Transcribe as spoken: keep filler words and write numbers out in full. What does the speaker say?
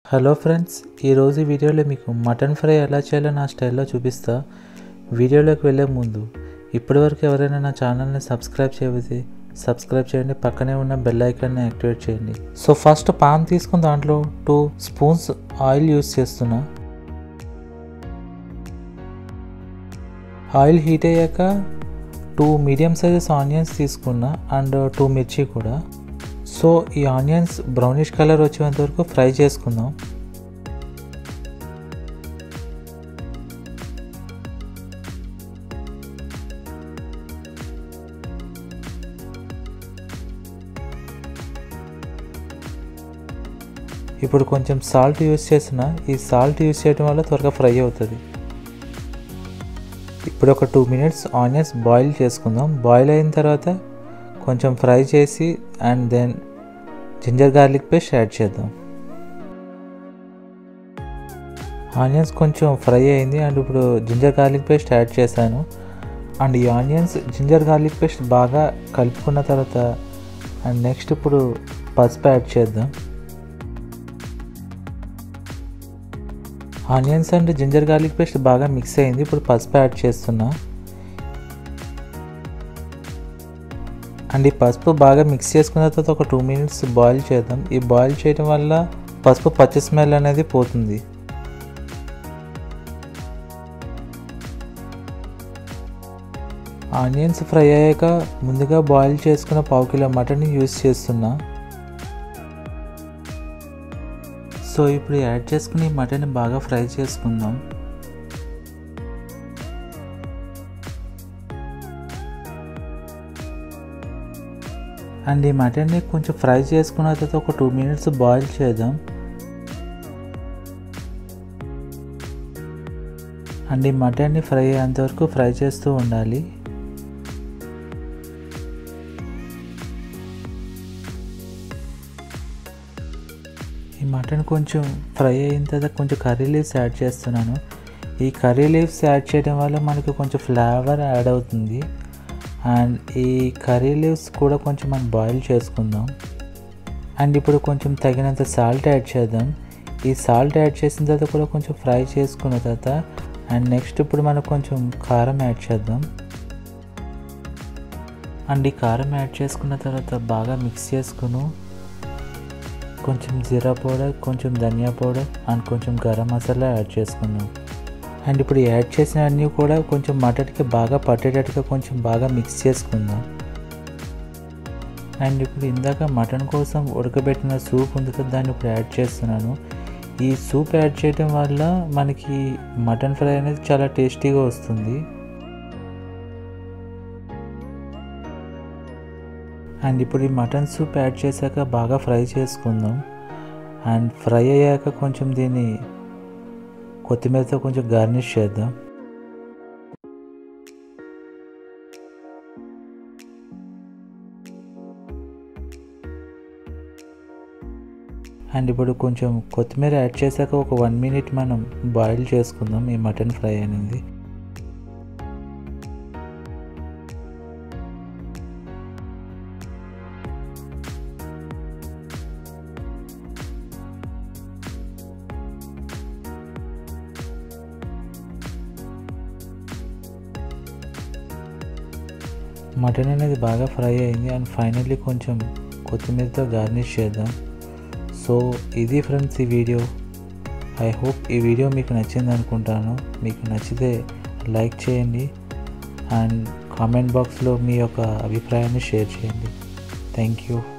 Hello friends, ఈరోజు ఈ వీడియోలో మీకు మటన్ ఫ్రై ఎలా చేయాలో నా స్టైల్లో చూపిస్తా. వీడియోలోకి వెళ్ళే ముందు ఇప్పటివరకు ఎవరైనా నా ఛానల్ని సబ్స్క్రైబ్ చేయకపోతే సబ్స్క్రైబ్ చేయండి, పక్కనే ఉన్న బెల్ ఐకాన్ని యాక్టివేట్ చేయండి. సో ఫస్ట్ పాన్ తీసుకుని దాంట్లో టూ స్పూన్స్ ఆయిల్ యూస్ చేస్తున్నా. ఆయిల్ హీట్ అయ్యాక టూ మీడియం సైజెస్ ఆనియన్స్ తీసుకున్నా అండ్ టూ మిర్చి కూడా. సో ఈ ఆనియన్స్ బ్రౌనిష్ కలర్ వచ్చేంత వరకు ఫ్రై చేసుకుందాం. ఇప్పుడు కొంచెం సాల్ట్ యూస్ చేసిన, ఈ సాల్ట్ యూస్ చేయడం వల్ల త్వరగా ఫ్రై అవుతుంది. ఇప్పుడు ఒక టూ మినిట్స్ ఆనియన్స్ బాయిల్ చేసుకుందాం. బాయిల్ అయిన తర్వాత కొంచెం ఫ్రై చేసి and then ginger garlic paste add చేద్దాం. ఆనియన్స్ కొంచెం ఫ్రై అయింది అండ్ ఇప్పుడు జింజర్ గార్లిక్ పేస్ట్ యాడ్ చేశాను. అండ్ ఈ ఆనియన్స్ జింజర్ గార్లిక్ పేస్ట్ బాగా కలుపుకున్న తర్వాత అండ్ నెక్స్ట్ ఇప్పుడు పసుపు యాడ్ చేద్దాం. Onions and ginger garlic paste బాగా మిక్స్ అయింది. ఇప్పుడు పసుపు యాడ్ చేస్తున్నా. అండ్ ఈ పసుపు బాగా మిక్స్ చేసుకున్న తర్వాత ఒక టూ మినిట్స్ బాయిల్ చేద్దాం. ఈ బాయిల్ చేయడం వల్ల పసుపు పచ్చి స్మెల్ అనేది పోతుంది. ఆనియన్స్ ఫ్రై అయ్యాక ముందుగా బాయిల్ చేసుకున్న పావు కిలో మటన్ యూస్ చేస్తున్నా. సో ఇప్పుడు యాడ్ చేసుకుని మటన్ బాగా ఫ్రై చేసుకుందాం. అండ్ ఈ మటన్ని కొంచెం ఫ్రై చేసుకున్న తర్వాత ఒక టూ మినిట్స్ బాయిల్ చేద్దాం. అండ్ ఈ మటన్ని ఫ్రై అయ్యేంత వరకు ఫ్రై చేస్తూ ఉండాలి. ఈ మటన్ కొంచెం ఫ్రై అయిన తర్వాత కొంచెం కర్రీ లీవ్స్ యాడ్ చేస్తున్నాను. ఈ కర్రీ లీవ్స్ యాడ్ చేయడం వల్ల మనకు కొంచెం ఫ్లేవర్ యాడ్ అవుతుంది. అండ్ ఈ కర్రీ లీవ్స్ కూడా కొంచెం మనం బాయిల్ చేసుకుందాం. అండ్ ఇప్పుడు కొంచెం తగినంత సాల్ట్ యాడ్ చేద్దాం. ఈ సాల్ట్ యాడ్ చేసిన తర్వాత కూడా కొంచెం ఫ్రై చేసుకున్న తర్వాత అండ్ నెక్స్ట్ ఇప్పుడు మనం కొంచెం కారం యాడ్ చేద్దాం. అండ్ ఈ కారం యాడ్ చేసుకున్న తర్వాత బాగా మిక్స్ చేసుకుని కొంచెం జీరా పౌడర్, కొంచెం ధనియా పౌడర్ అండ్ కొంచెం గరం మసాలా యాడ్ చేసుకున్నాం. అండ్ ఇప్పుడు యాడ్ చేసిన అన్నీ కూడా కొంచెం మటన్కి బాగా పట్టేటట్టుగా కొంచెం బాగా మిక్స్ చేసుకుందాం. అండ్ ఇప్పుడు ఇందాక మటన్ కోసం ఉడకబెట్టిన సూప్ ఉంది కదా, దాన్ని ఇప్పుడు యాడ్ చేస్తున్నాను. ఈ సూప్ యాడ్ చేయడం వల్ల మనకి మటన్ ఫ్రై అనేది చాలా టేస్టీగా వస్తుంది. అండ్ ఇప్పుడు ఈ మటన్ సూప్ యాడ్ చేశాక బాగా ఫ్రై చేసుకుందాం. అండ్ ఫ్రై అయ్యాక కొంచెం దీన్ని కొత్తిమీరతో కొంచెం గార్నిష్ చేద్దాం. అండ్ ఇప్పుడు కొంచెం కొత్తిమీర యాడ్ చేశాక ఒక వన్ మినిట్ మనం బాయిల్ చేసుకుందాం ఈ మటన్ ఫ్రై అనేది. మటన్ అనేది బాగా ఫ్రై అయింది అండ్ ఫైనల్లీ కొంచెం కొత్తిమీరతో గార్నిష్ చేద్దాం. సో ఇది ఫ్రెండ్స్ ఈ వీడియో. ఐ హోప్ ఈ వీడియో మీకు నచ్చింది అనుకుంటాను. మీకు నచ్చితే లైక్ చేయండి అండ్ కామెంట్ బాక్స్లో మీ యొక్క అభిప్రాయాన్ని షేర్ చేయండి. Thank you.